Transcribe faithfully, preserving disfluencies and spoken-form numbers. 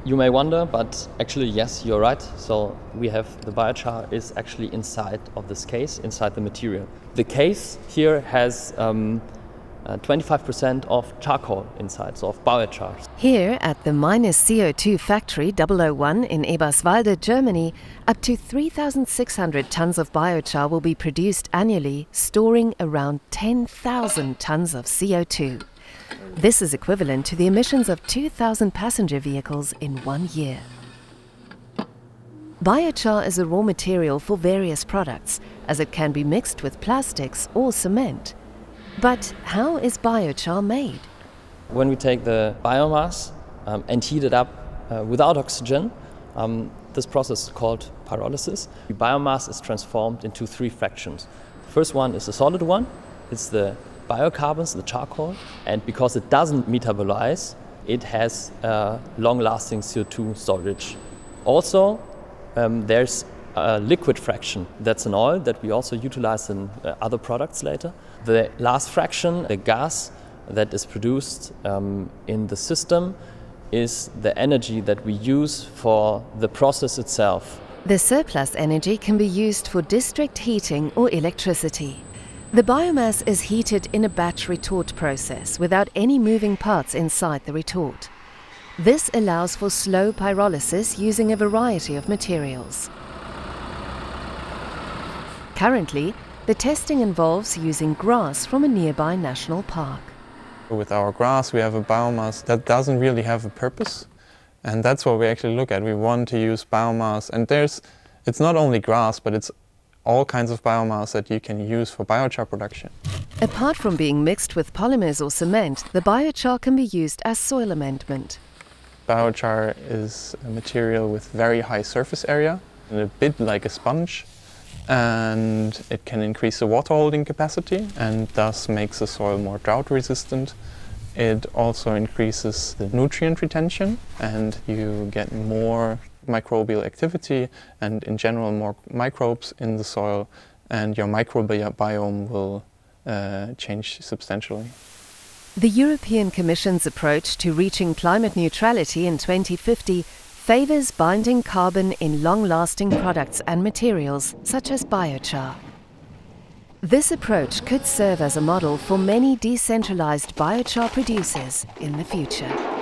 You may wonder, but actually, yes, you're right. So we have the biochar is actually inside of this case, inside the material. The case here has um, uh, twenty-five percent of charcoal inside, so of biochar. Here at the minus C O two factory double oh one in Eberswalde, Germany, up to three thousand six hundred tons of biochar will be produced annually, storing around ten thousand tons of C O two. This is equivalent to the emissions of two thousand passenger vehicles in one year. Biochar is a raw material for various products, as it can be mixed with plastics or cement. But how is biochar made? When we take the biomass um, and heat it up uh, without oxygen, um, this process is called pyrolysis. The biomass is transformed into three fractions. The first one is the solid one. It's the biocarbons, the charcoal, and because it doesn't metabolize, it has uh, long-lasting C O two storage. Also, um, there's a liquid fraction. That's an oil that we also utilize in uh, other products later. The last fraction, the gas that is produced um, in the system, is the energy that we use for the process itself. The surplus energy can be used for district heating or electricity. The biomass is heated in a batch retort process without any moving parts inside the retort. This allows for slow pyrolysis using a variety of materials. Currently, the testing involves using grass from a nearby national park. With our grass, we have a biomass that doesn't really have a purpose, and that's what we actually look at. We want to use biomass, and there's, it's not only grass, but it's all kinds of biomass that you can use for biochar production. Apart from being mixed with polymers or cement, the biochar can be used as soil amendment. Biochar is a material with very high surface area, and a bit like a sponge, and it can increase the water holding capacity and thus makes the soil more drought resistant. It also increases the nutrient retention, and you get more microbial activity and in general more microbes in the soil, and your microbiome will uh, change substantially. The European Commission's approach to reaching climate neutrality in twenty fifty favours binding carbon in long-lasting products and materials such as biochar. This approach could serve as a model for many decentralised biochar producers in the future.